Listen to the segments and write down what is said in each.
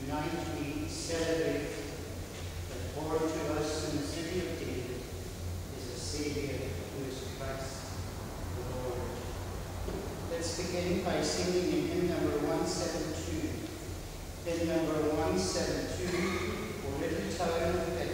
Tonight we celebrate that born to us in the city of David is a Saviour who is Christ the Lord. Let's begin by singing in hymn number 172. Hymn number 172, O Little Town of Bethlehem.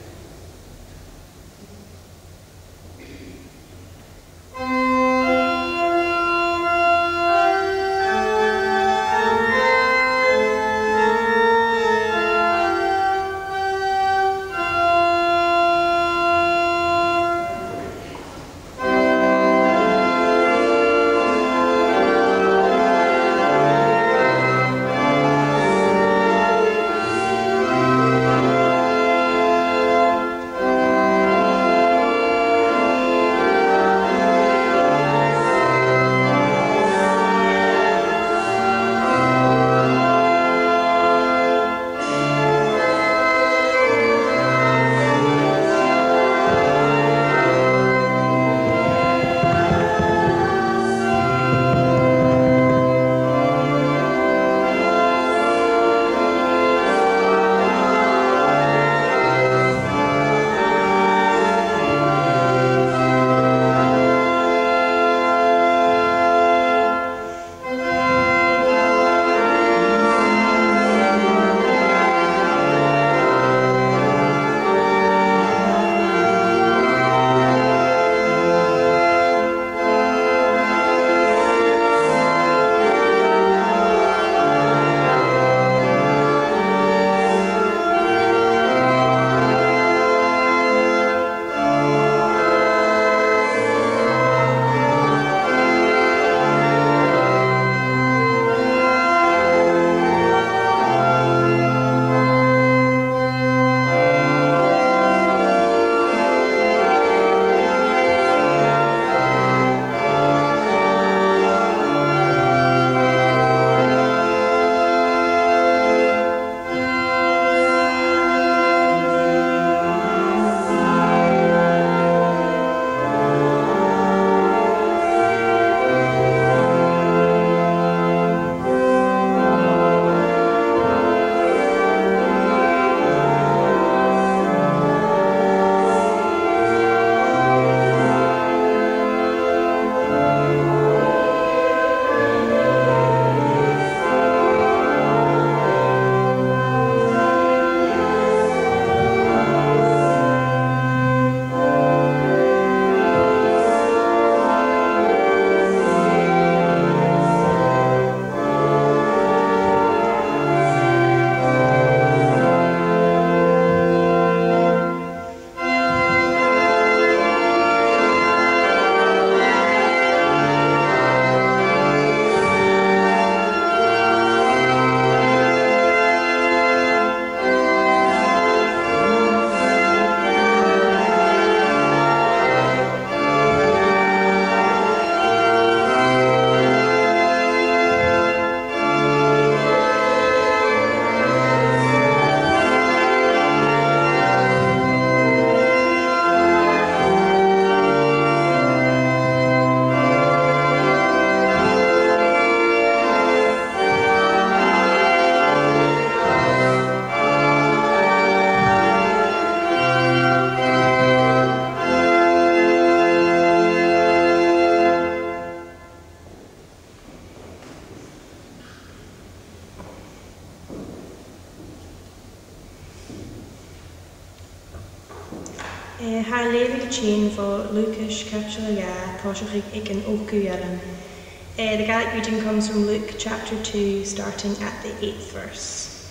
Haar levige chain for Lucas Capsularia, Toshachik Ikan Okuyaran. The Gaelic reading comes from Luke chapter 2, starting at the 8th verse.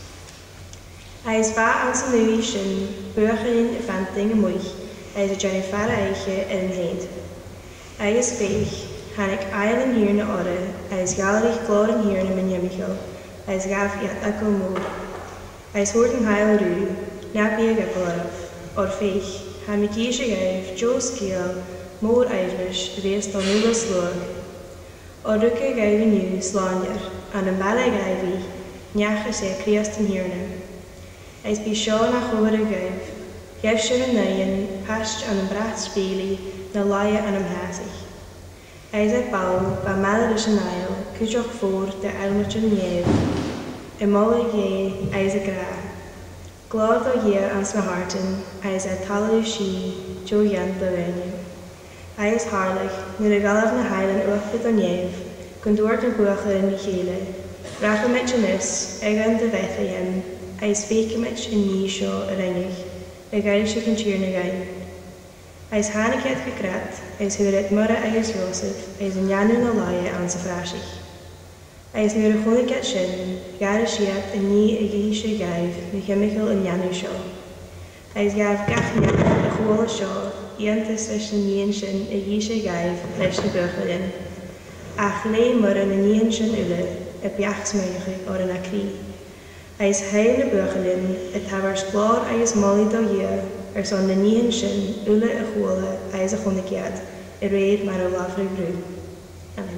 As va as a Luishin, Burgerin Vanting a Moich, as a Johnny Faraiche in hand. As Beich, Hanik Island here in the order, as Gaelic Glorin here in Minyamico, as Gav yet Echo Mood, as Horton Heil Ru, Nappy Gapolov, or Feich. Hamikisha gave Joe Skill, more Irish, based on Nulas Lug. Oruka gave a new Slander, and a Bala gave Nyacha se Christen Hirne. As be Sean a Hora gave Shin a Nayan, Past and a Brat Speely, na Laya and a Hasig. As a Bow, by Maladish and Isle, Kujoch Ford, the Elmich and Yev. Molly ye, eis a gra. Glad o ye ans my harten, eis a talu she, jo yen bewenu. Eis harlig, nu de galaf na heilen uwfyd on yev, gondoort na buache in die gele. Rache met je nis, egan de vethe yen, eis veke met in nie sjo reinig, egail je kan cheer na gain. Eis hanig het gekrat, eis huur het murre eis Joseph, eis een janu na laie aan se frasig. Eis nu de chonig het shin, gare shiat en nie egische gaif, nu chemical in janu sjo. Eis gaaf gachniak de gewole sjo, iantis leis na nien shin egische gaif, leis na buchelin. Ach lee murre na nien shin ule, biachsmeuige or in a krie. Eis heile buchelin, het havers klaar eis molly do je, son de nien shin, ule a chwole, eis a chonigiad, reed maar a lafre bru. Amen.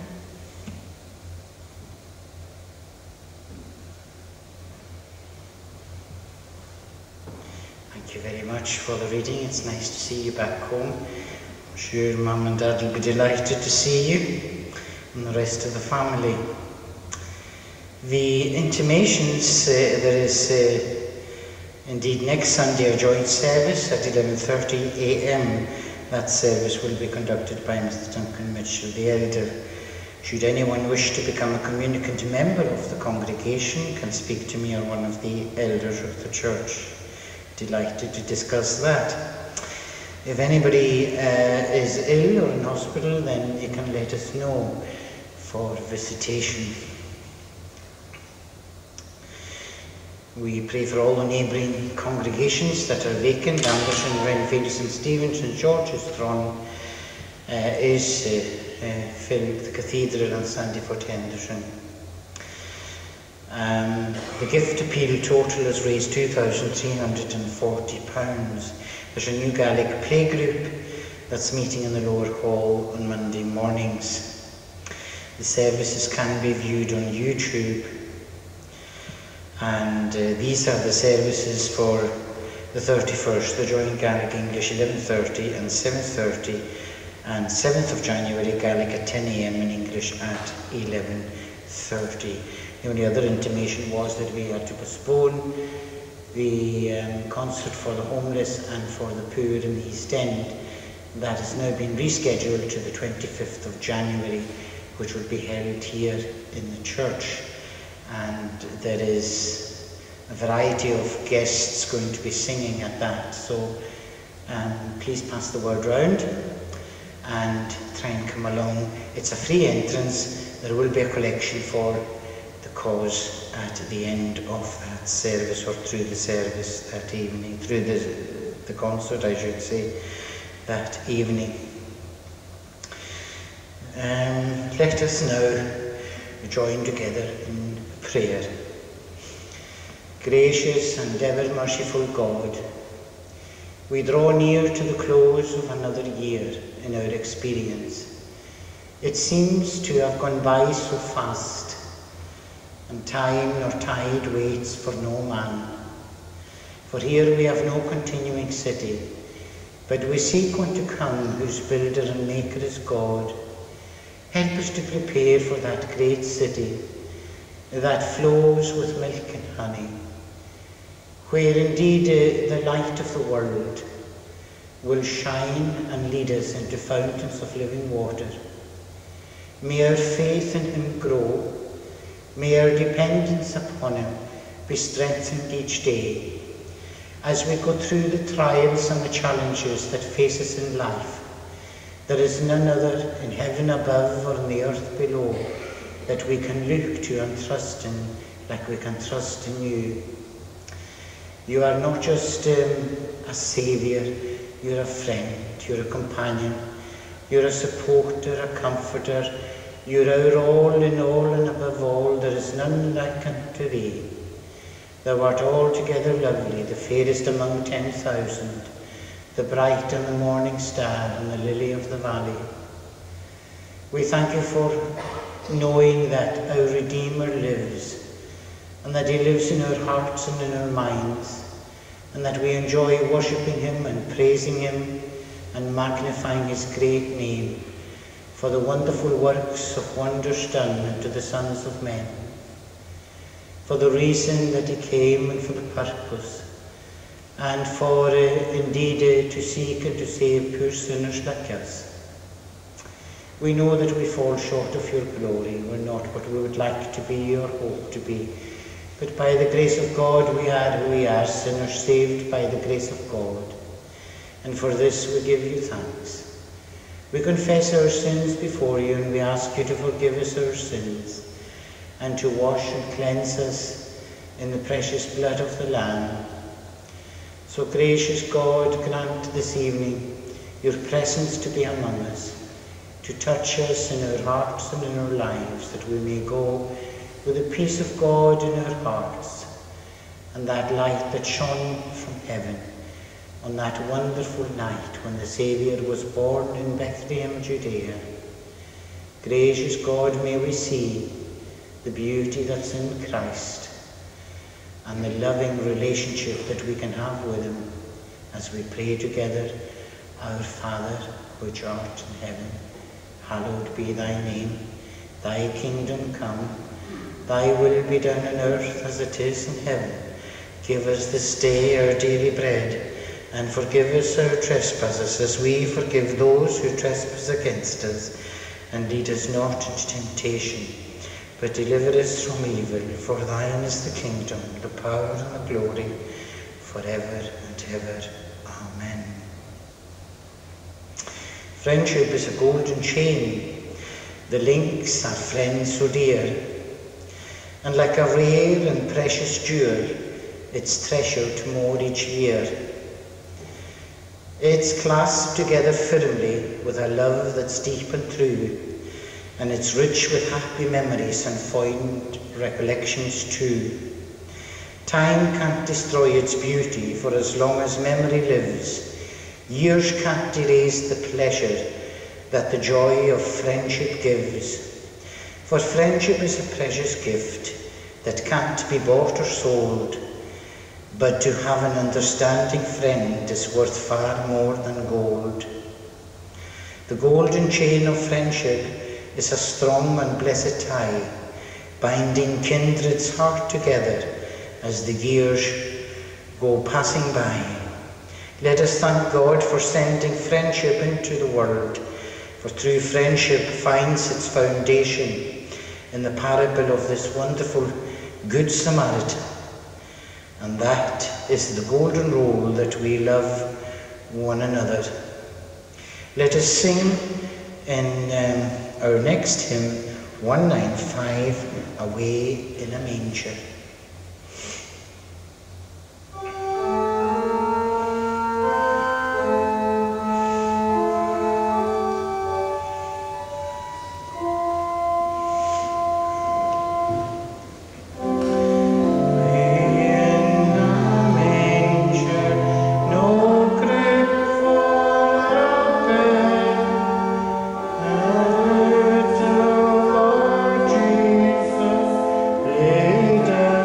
Thank you very much for the reading. It's nice to see you back home. I'm sure Mum and Dad will be delighted to see you and the rest of the family. The intimations, there is indeed next Sunday a joint service at 11:30 a.m. That service will be conducted by Mr. Duncan Mitchell, the elder. Should anyone wish to become a communicant member of the congregation, can speak to me or one of the elders of the church. Delighted to discuss that. If anybody is ill or in hospital, then you can let us know for visitation. We pray for all the neighbouring congregations that are vacant. Anderson, Renfield, St Stephen, St George's, Thron is filled, the cathedral and Sandyford Henderson. The gift appeal total has raised £2,340. There's a new Gaelic playgroup that's meeting in the lower hall on Monday mornings. The services can be viewed on YouTube. And these are the services for the 31st, the joint Gaelic English 11:30 and 7:30, and 7th of January Gaelic at 10 a.m. and English at 11:30. The only other intimation was that we had to postpone the concert for the homeless and for the poor in the East End. That has now been rescheduled to the 25th of January, which will be held here in the church. And there is a variety of guests going to be singing at that, so please pass the word round and try and come along. It's a free entrance. There will be a collection for the cause at the end of that service, or through the service that evening, through the concert I should say, that evening. Let us now join together in prayer. Gracious and ever merciful God, we draw near to the close of another year in our experience. It seems to have gone by so fast, and time nor tide waits for no man. For here we have no continuing city, but we seek one to come whose builder and maker is God. Help us to prepare for that great city that flows with milk and honey, where indeed the light of the world will shine and lead us into fountains of living water. May our faith in him grow, may our dependence upon him be strengthened each day as we go through the trials and the challenges that face us in life. There is none other in heaven above or in the earth below that we can look to and trust in like we can trust in you. You are not just a saviour, you're a friend, you're a companion, you're a supporter, a comforter, you're our all in all, and above all there is none like unto thee. Thou art altogether lovely, the fairest among 10,000, the bright and the morning star and the lily of the valley. We thank you for knowing that our Redeemer lives, and that he lives in our hearts and in our minds, and that we enjoy worshipping him and praising him and magnifying his great name for the wonderful works of wonders done unto the sons of men. for the reason that he came and for the purpose, and for indeed to seek and to save poor sinners like us. We know that we fall short of your glory. We're not what we would like to be or hope to be. But by the grace of God we are who we are, sinners saved by the grace of God. And for this we give you thanks. We confess our sins before you, and we ask you to forgive us our sins and to wash and cleanse us in the precious blood of the Lamb. So gracious God, grant this evening your presence to be among us, to touch us in our hearts and in our lives, that we may go with the peace of God in our hearts, and that light that shone from heaven on that wonderful night when the Saviour was born in Bethlehem, Judea. Gracious God, may we see the beauty that's in Christ and the loving relationship that we can have with him as we pray together, Our Father, which art in heaven, hallowed be thy name. Thy kingdom come, thy will be done on earth as it is in heaven. Give us this day our daily bread, and forgive us our trespasses as we forgive those who trespass against us. And lead us not into temptation, but deliver us from evil. For thine is the kingdom, the power and the glory, forever and ever. Amen. Friendship is a golden chain. The links are friends so dear. And like a rare and precious jewel, it's treasured more each year. It's clasped together firmly with a love that's deep and true, and it's rich with happy memories and fond recollections too. Time can't destroy its beauty, for as long as memory lives, years can't erase the pleasure that the joy of friendship gives. For friendship is a precious gift that can't be bought or sold, but to have an understanding friend is worth far more than gold. The golden chain of friendship is a strong and blessed tie, binding kindred's heart together as the years go passing by. Let us thank God for sending friendship into the world, for true friendship finds its foundation in the parable of this wonderful Good Samaritan. And that is the golden rule that we love one another. Let us sing in our next hymn, 195, Away in a Manger. Later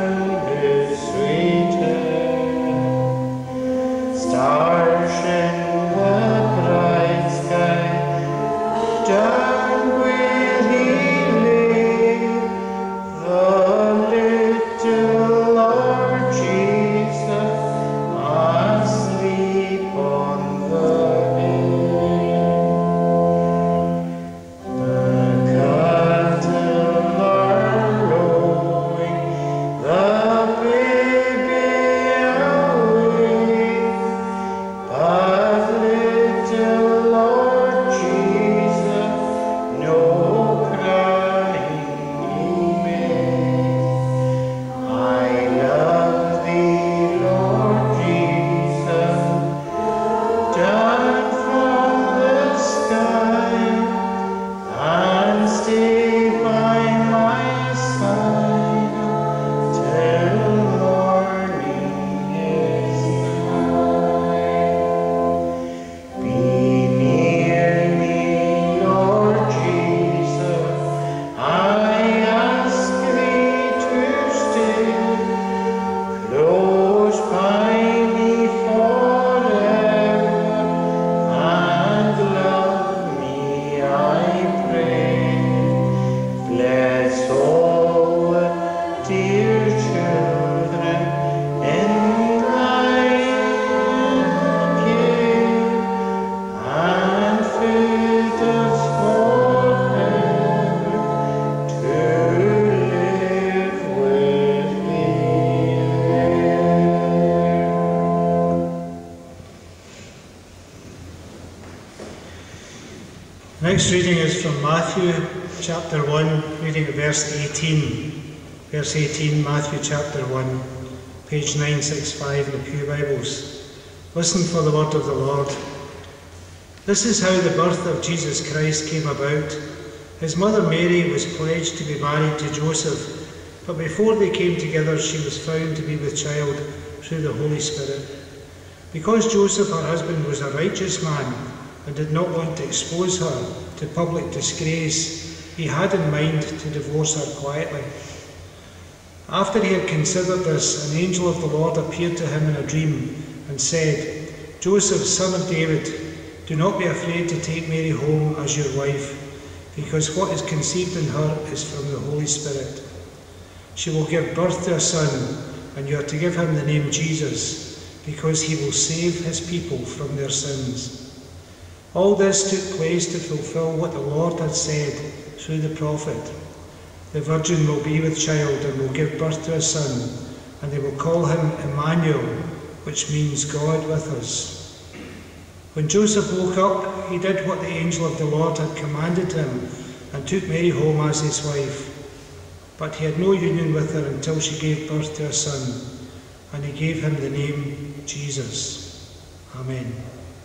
Next reading is from Matthew chapter 1, reading at verse 18. Verse 18, Matthew chapter 1, page 965 in the Pew Bibles. Listen for the word of the Lord. This is how the birth of Jesus Christ came about. His mother Mary was pledged to be married to Joseph, but before they came together she was found to be with child through the Holy Spirit. Because Joseph, her husband, was a righteous man and did not want to expose her to public disgrace, he had in mind to divorce her quietly. After he had considered this, an angel of the Lord appeared to him in a dream and said, Joseph, son of David, do not be afraid to take Mary home as your wife, because what is conceived in her is from the Holy Spirit. She will give birth to a son, and you are to give him the name Jesus, because he will save his people from their sins. All this took place to fulfill what the Lord had said through the prophet. The virgin will be with child and will give birth to a son, and they will call him Emmanuel, which means God with us. When Joseph woke up, he did what the angel of the Lord had commanded him and took Mary home as his wife. But he had no union with her until she gave birth to a son, and he gave him the name Jesus. Amen.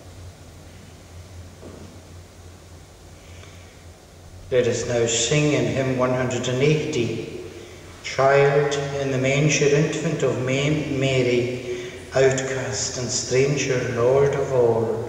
Let us now sing in hymn 180, Child in the manger, infant of Mary, outcast and stranger, Lord of all.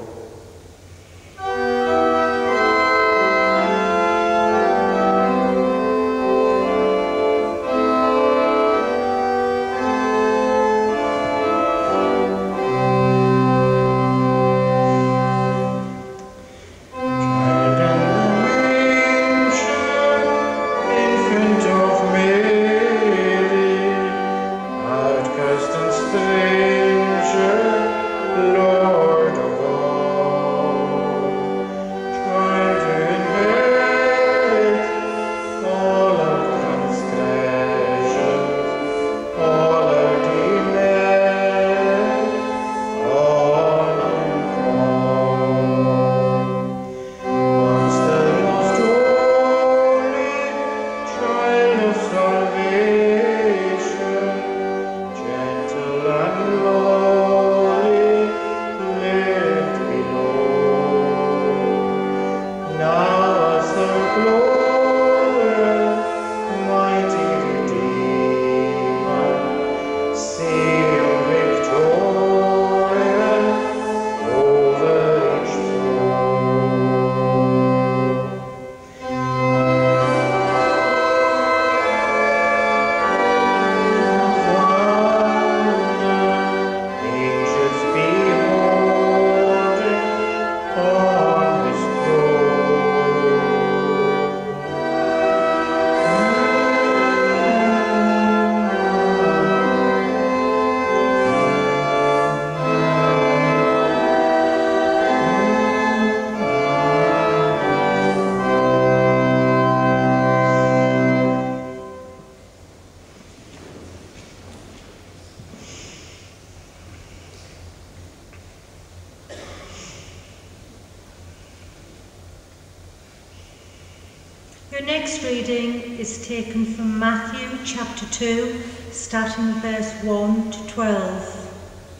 Your next reading is taken from Matthew chapter 2, starting verse 1 to 12.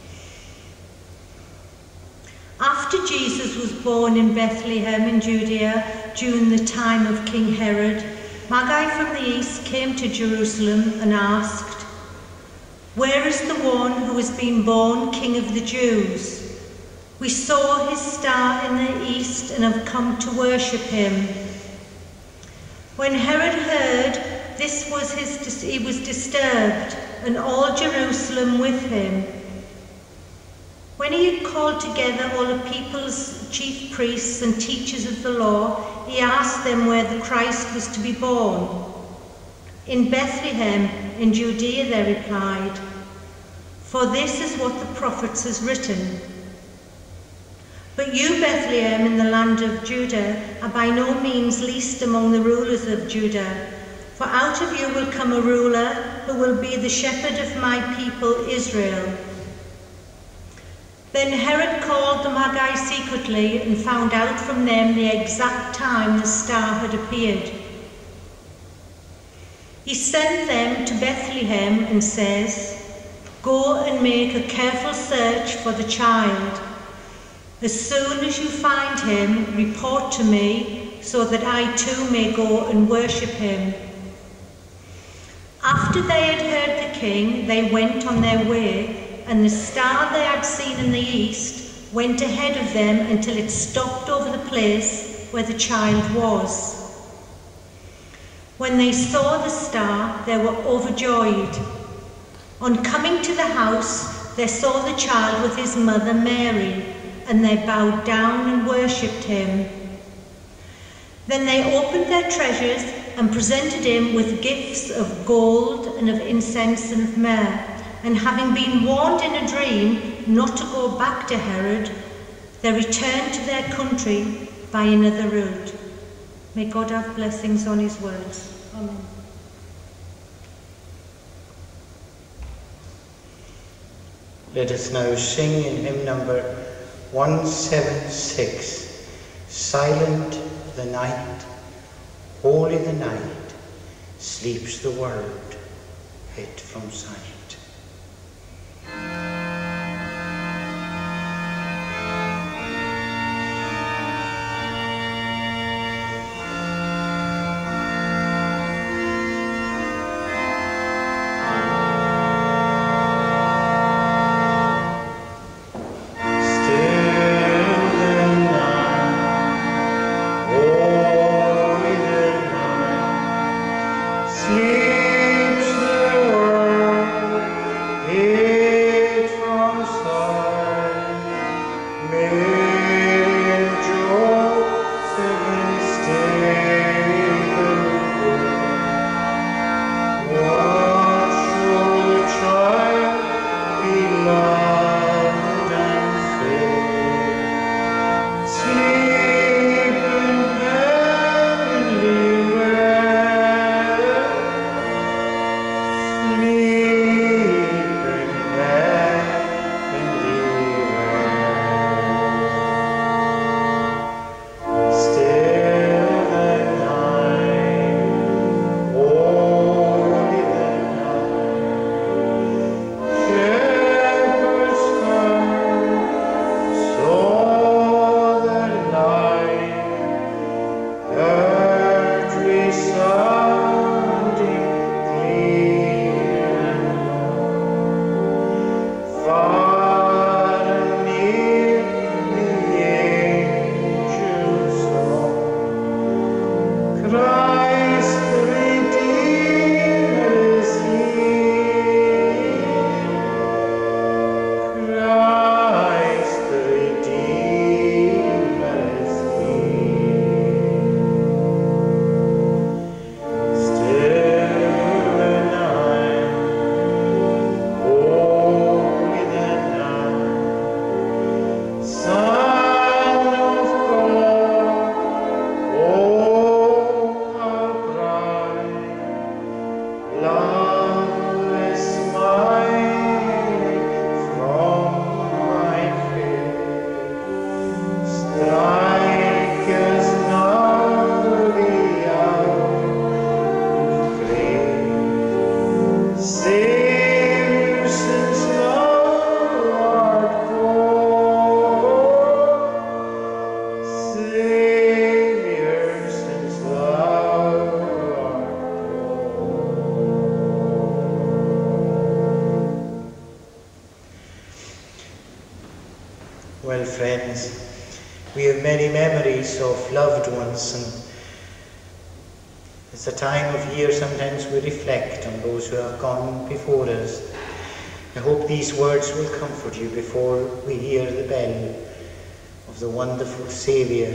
After Jesus was born in Bethlehem in Judea during the time of King Herod, Magi from the east came to Jerusalem and asked, "Where is the one who has been born King of the Jews? We saw his star in the east and have come to worship him." When Herod heard this, he was disturbed, and all Jerusalem with him. When he had called together all the people's chief priests and teachers of the law, he asked them where the Christ was to be born. "In Bethlehem, in Judea," they replied, "for this is what the prophets has written. But you, Bethlehem, in the land of Judah, are by no means least among the rulers of Judah, for out of you will come a ruler who will be the shepherd of my people Israel." Then Herod called the Magi secretly and found out from them the exact time the star had appeared. He sent them to Bethlehem and says, "Go and make a careful search for the child. As soon as you find him, report to me, so that I too may go and worship him." After they had heard the king, they went on their way, and the star they had seen in the east went ahead of them until it stopped over the place where the child was. When they saw the star, they were overjoyed. On coming to the house, they saw the child with his mother Mary, and they bowed down and worshipped him. Then they opened their treasures and presented him with gifts of gold and of incense and of myrrh. And having been warned in a dream not to go back to Herod, they returned to their country by another route. May God have blessings on his words. Amen. Let us now sing in hymn number 176, Silent the night, holy the night, sleeps the world hid from sight. Well, friends, we have many memories of loved ones, and it's a time of year sometimes we reflect on those who have gone before us. I hope these words will comfort you before we hear the bell of the wonderful Saviour.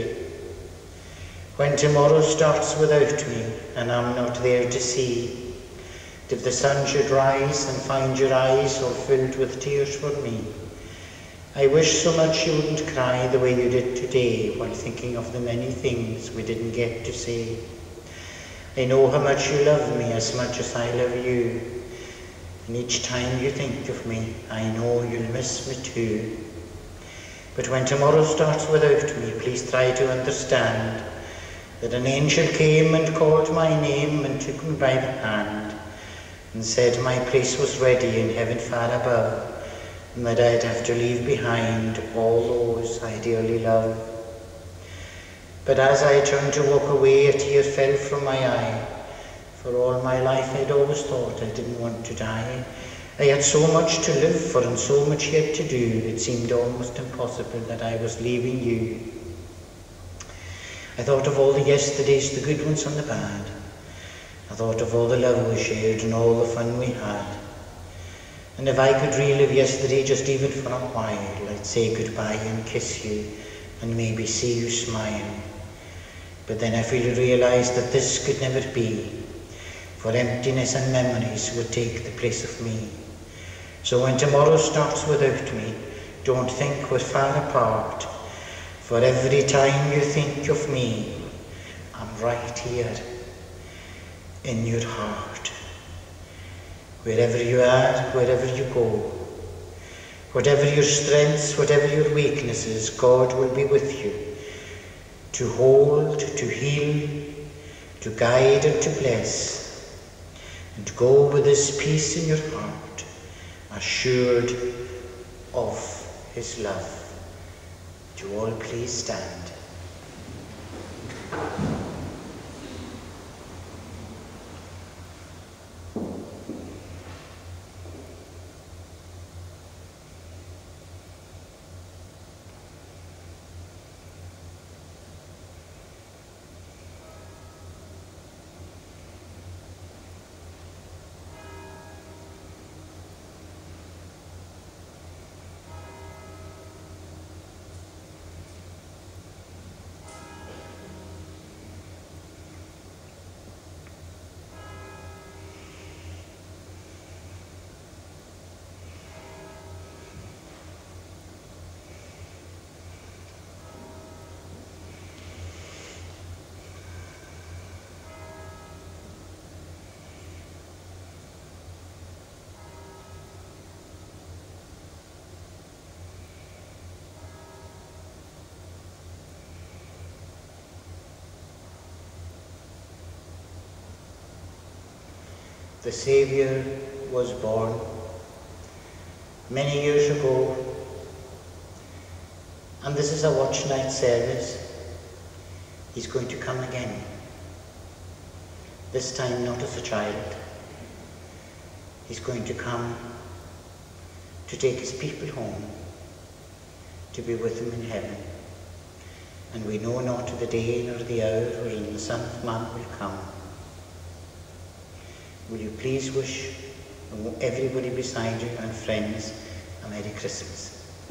When tomorrow starts without me and I'm not there to see, if the sun should rise and find your eyes all filled with tears for me, I wish so much you wouldn't cry the way you did today while thinking of the many things we didn't get to say. I know how much you love me as much as I love you, and each time you think of me, I know you'll miss me too. But when tomorrow starts without me, please try to understand that an angel came and called my name and took me by the hand and said my place was ready in heaven far above, and that I'd have to leave behind all those I dearly love. But as I turned to walk away, a tear fell from my eye. For all my life I'd always thought I didn't want to die. I had so much to live for and so much yet to do, it seemed almost impossible that I was leaving you. I thought of all the yesterdays, the good ones and the bad. I thought of all the love we shared and all the fun we had. And if I could relive yesterday just even for a while, I'd say goodbye and kiss you and maybe see you smile. But then I fully realised that this could never be, for emptiness and memories would take the place of me. So when tomorrow starts without me, don't think we're far apart, for every time you think of me, I'm right here in your heart. Wherever you are, wherever you go, whatever your strengths, whatever your weaknesses, God will be with you, to hold, to heal, to guide and to bless, and go with this peace in your heart, assured of his love. Do you all please stand? The Saviour was born many years ago, and this is a Watchnight Service. He's going to come again, this time not as a child. He's going to come to take his people home, to be with them in heaven. And we know not the day nor the hour wherein the Son of Man will come. Will you please wish everybody beside you and friends a Merry Christmas?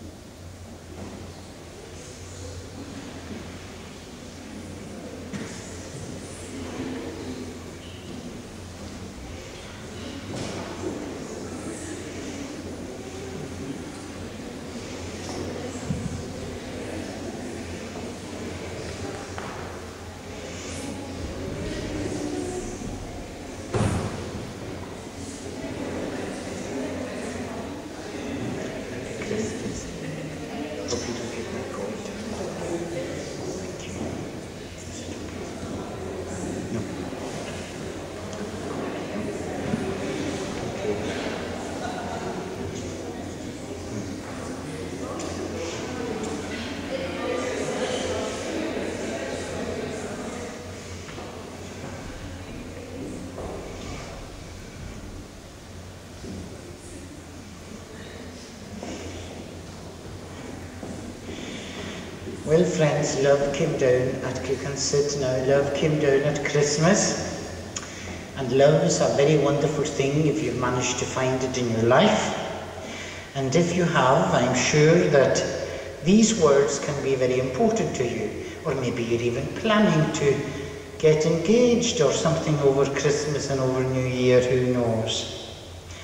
Well, friends, love came down at Click and Sit now. Love came down at Christmas. And love is a very wonderful thing if you've managed to find it in your life. And if you have, I'm sure that these words can be very important to you. Or maybe you're even planning to get engaged or something over Christmas and over New Year, who knows.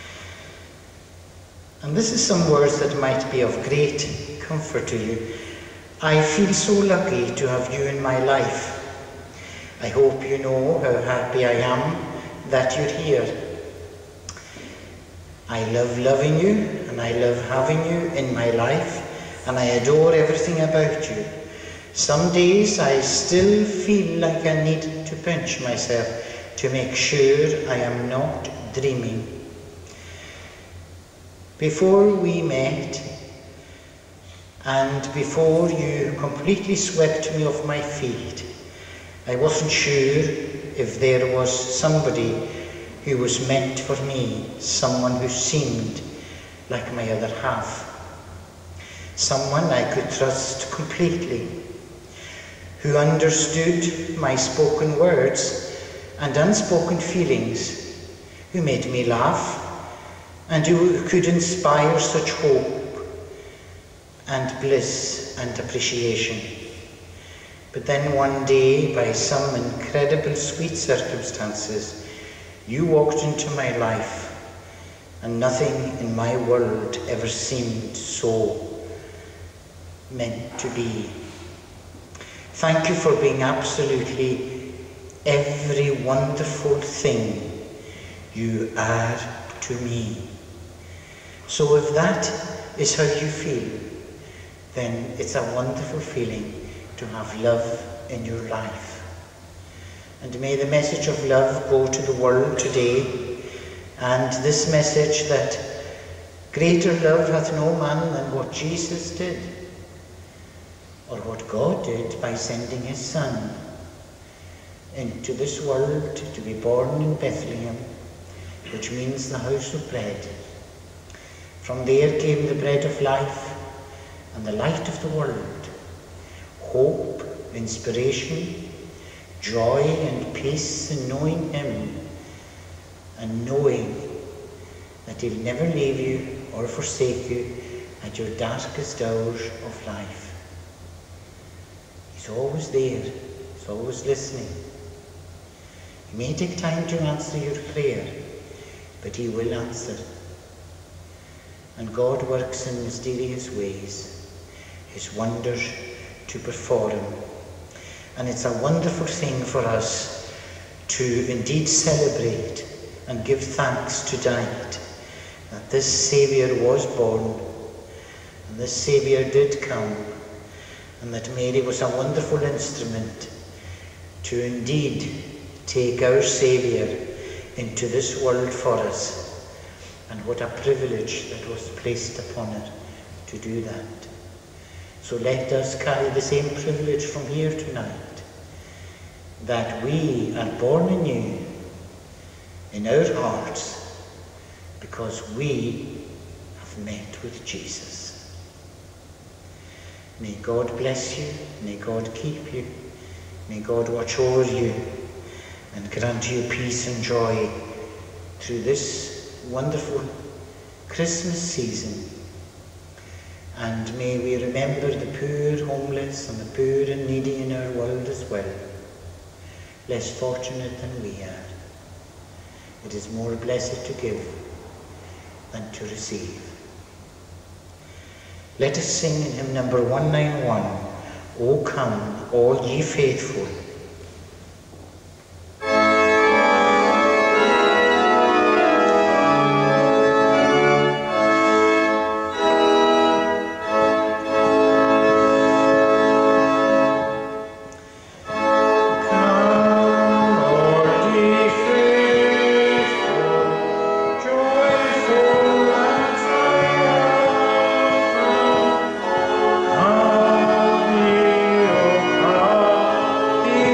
And this is some words that might be of great comfort to you. I feel so lucky to have you in my life. I hope you know how happy I am that you're here. I love loving you, and I love having you in my life, and I adore everything about you. Some days I still feel like I need to pinch myself to make sure I am not dreaming. Before we met, and before you completely swept me off my feet, I wasn't sure if there was somebody who was meant for me, someone who seemed like my other half, someone I could trust completely, who understood my spoken words and unspoken feelings, who made me laugh and who could inspire such hope and bliss and appreciation. But then one day, by some incredible sweet circumstances, you walked into my life, and nothing in my world ever seemed so meant to be. Thank you for being absolutely every wonderful thing you are to me. So if that is how you feel, then it's a wonderful feeling to have love in your life. And may the message of love go to the world today, and this message that greater love hath no man than what Jesus did, or what God did by sending his Son into this world to be born in Bethlehem, which means the house of bread. From there came the bread of life and the light of the world, hope, inspiration, joy and peace in knowing him, and knowing that he'll never leave you or forsake you at your darkest hours of life. He's always there, he's always listening. He may take time to answer your prayer, but he will answer. And God works in mysterious ways, his wonders to perform. And it's a wonderful thing for us to indeed celebrate and give thanks tonight that this Saviour was born, and this Saviour did come, and that Mary was a wonderful instrument to indeed take our Saviour into this world for us. And what a privilege that was placed upon her to do that. So let us carry the same privilege from here tonight, that we are born anew in our hearts because we have met with Jesus. May God bless you, may God keep you, may God watch over you and grant you peace and joy through this wonderful Christmas season. And may we remember the poor, homeless, and the poor and needy in our world as well, less fortunate than we are. It is more blessed to give than to receive. Let us sing in hymn number 191, O come, all ye faithful. Be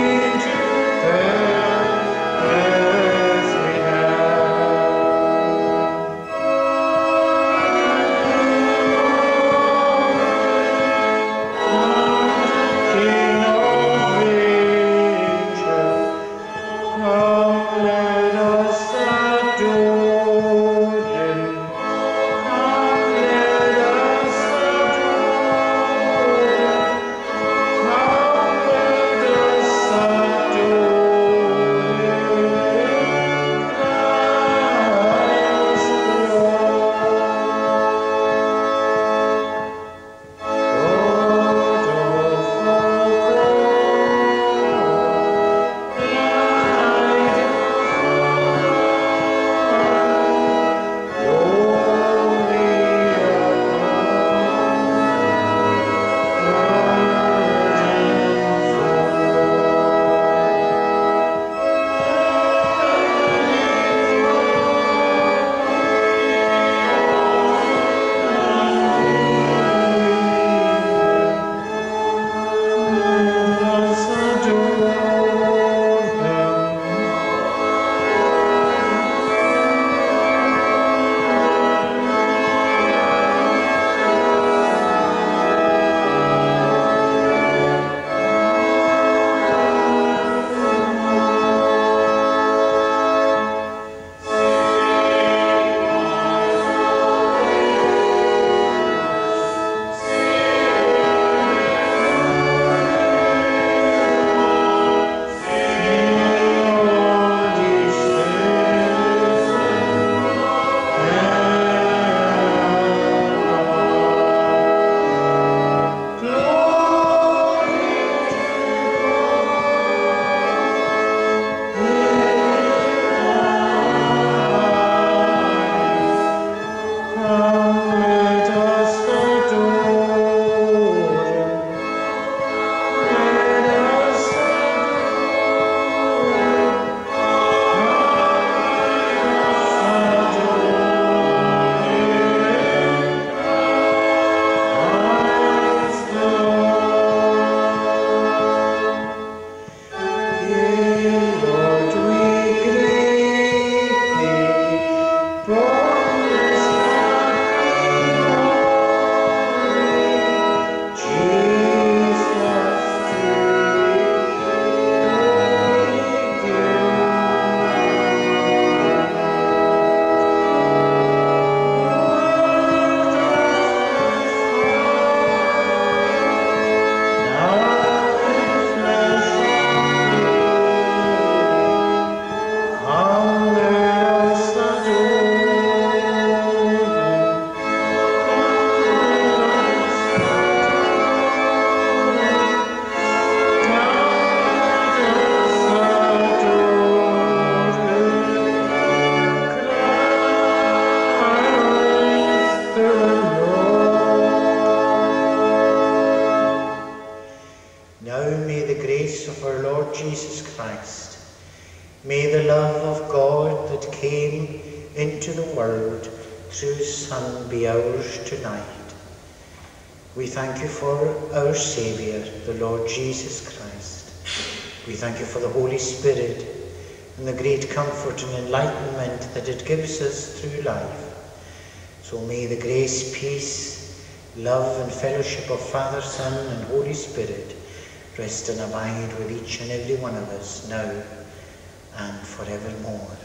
Jesus Christ. May the love of God that came into the world through his Son be ours tonight. We thank you for our Saviour, the Lord Jesus Christ. We thank you for the Holy Spirit and the great comfort and enlightenment that it gives us through life. So may the grace, peace, love and fellowship of Father, Son and Holy Spirit rest and abide with each and every one of us now and forevermore.